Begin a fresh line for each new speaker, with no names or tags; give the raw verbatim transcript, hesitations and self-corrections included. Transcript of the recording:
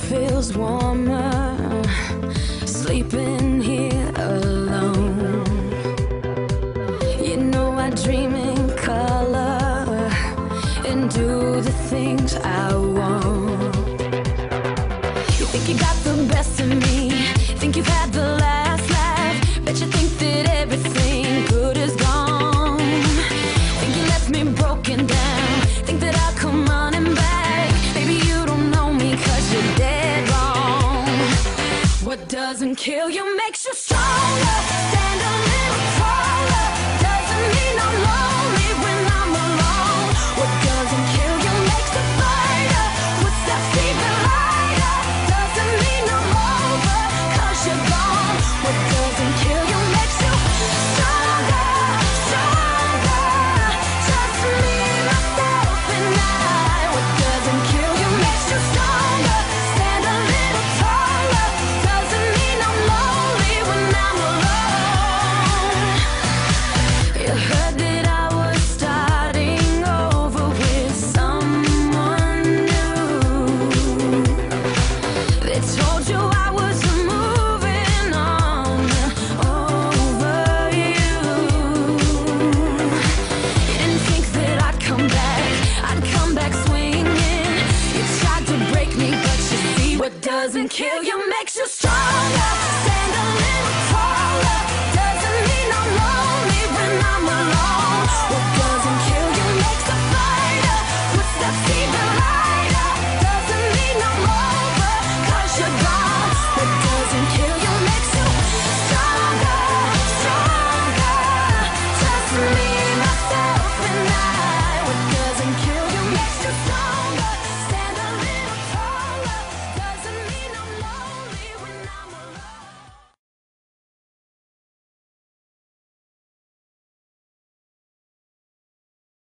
feels warmer sleeping here alone. You know I dream in color and do the things I want. You think you got the best of me, think you've had the last laugh, bet you think that everything good is gone. Think you left me broken down, think that I'll come running back. Baby, you don't know me 'cause you're dead wrong. What doesn't kill you makes you stronger. Stand a little taller. Doesn't mean I'm lonely when I'm alone. What doesn't kill you makes a fighter. Footsteps even lighter. Doesn't mean I'm over 'cause you're gone. What doesn't kill you makes you stronger, stronger. Just me, myself, and I. What doesn't kill you makes you stronger. Stand a little taller. Doesn't mean I'm lonely when I'm alone. You heard that I was starting over with someone new. They told you I was moving on over you. You didn't think that I'd come back, I'd come back swinging. You tried to break me, but you see what doesn't kill you